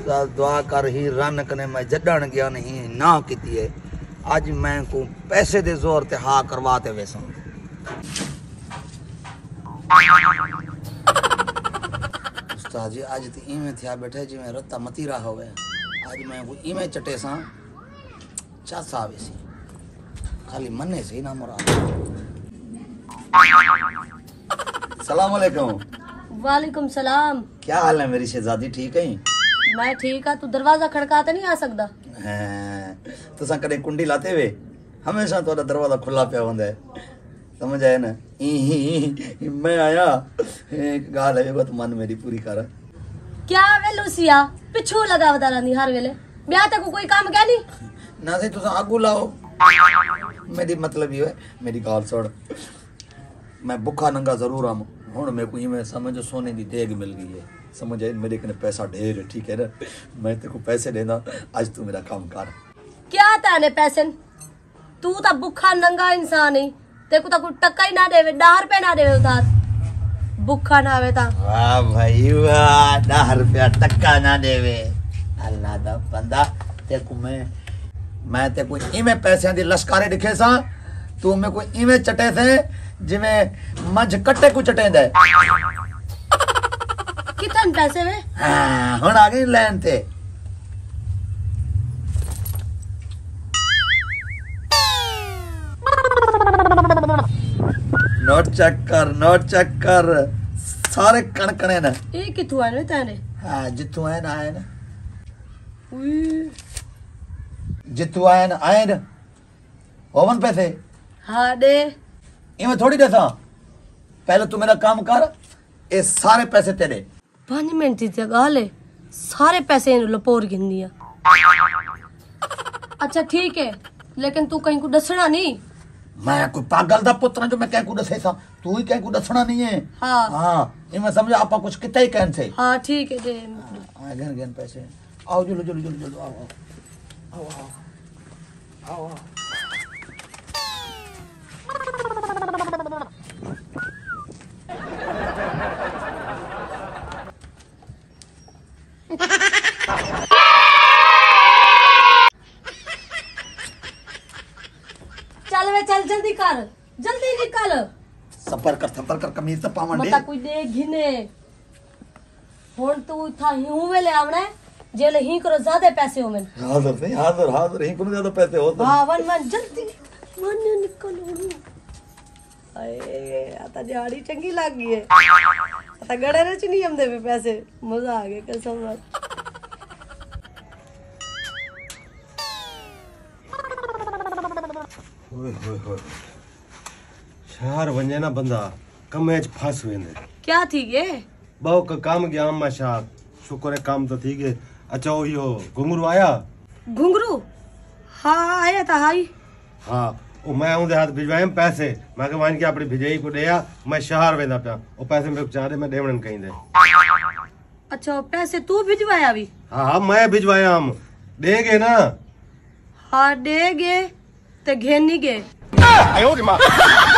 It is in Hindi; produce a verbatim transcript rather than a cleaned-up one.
उस्ताद दुआ कर ही रन कने मैं जडण गया नहीं ना कीती है आज मैं को पैसे दे जोर ते हा करवाते वैसा उस्ताद जी आज तो इवें थिया बैठे जी मैं रत्ता मती रहा होवे आज मैं को इवें चटे सा चासा आवेसी खाली मन्ने से ही ना मरा। सलाम अलैकुम। वालेकुम सलाम। क्या हाल है मेरी शहजादी ठीक है? मैं ठीक है। तू दरवाजा खड़काते नहीं आ सकदा? तुसा कदे कुंडी लाते वे हमेशा तोड़ा दरवाजा खुला पिया होंदा है समझ आया ना। ई मैं आया एक गाल है तो मन मेरी पूरी कर। क्या वे लूसिया पिछू लगा बता रही हर वेले ब्याह तक को कोई काम क्या नहीं ना से तुसा आगू लाओ मेरी मतलब ये है मेरी गाल छोड़ मैं भुखा नंगा जरूर आऊं हुन मेरे को मैं समझो सोने की देग मिल गई है समझ आए मेरे कने पैसा ढेर है ठीक है ना मैं तेरे को पैसे देना आज तू मेरा काम कर। क्या ताने पैसे तू तो भुखा नंगा इंसान है तेरे को तो कोई टक्का ही ना देवे दस रुपए ना देवे उधार भुखा ना आवे ता। वाह भाई वाह दस रुपया टक्का ना देवे अल्लाह दा बंदा तेरे को मैं मैं ते कोई इवें पैसे दी लश्कारे दिखे सा तू में कोई इवें चटे थे जिवें मंझ कट्टे को चटेंदा है। कितन पैसे वे? हां हुन आ गई लाइन ते नोट चेक कर नोट चेक कर सारे कणकणे ने ए किथु आने ताने? हां जितु आए ना आए ना जितु आए ना आए ना ओवन पैसे हाँ दे इवें थोड़ी देता पहले तू मेरा काम कर ये सारे पैसे तेरे। पांच मिनट की गाल है सारे पैसे लपोर गिन दिया। अच्छा ठीक है लेकिन तू कहीं को दसना नहीं। मैं कोई पागल दा पुत्र जो मैं कहीं को दसे सा तू ही कहीं को दसना नहीं है। हाँ हाँ इवें समझ आपा कुछ कितना ही कहन से। हाँ ठीक है दे आ गन गन पैसे आओ जल्दी जल्दी जल्दी जल्दी आओ आओ आओ आओ चल वे चल जल्दी कर जल्दी निकल सफर कर सफर कर कमीज तो पावन दे मता कोई दे घिने हुन तू था यूं वेले आवणे जेले ही करो ज्यादा पैसे हो में हाजिर नहीं हाजिर हाजिर ही कोनो ज्यादा पैसे हो तो हां वन वन जल्दी वन निकल अरे आता दिहाड़ी चंगी लग गई है आता गड़े रे च नहीं हम देवे पैसे मजा आ गया कसम बात। ओए होए होए शहर वने ना बंदा कमे च फस वेंदे। क्या थी ये बहु का काम गया अम्मा शाह शुक्र है काम तो ठीक है। अच्छा ओ यो घुंगरू आया घुंगरू? हाँ आया था हाई। हाँ ओ मैं उनके हाथ भिजवाए पैसे मैं के मान के अपनी भिजई को देया मैं शहर वेंदा पिया ओ पैसे मेरे को चाह दे मैं देवणन कहीं दे। अच्छा पैसे तू भिजवाया भी? हाँ हाँ मैं भिजवाया हम देगे ना। हाँ देगे ते घेनी गे।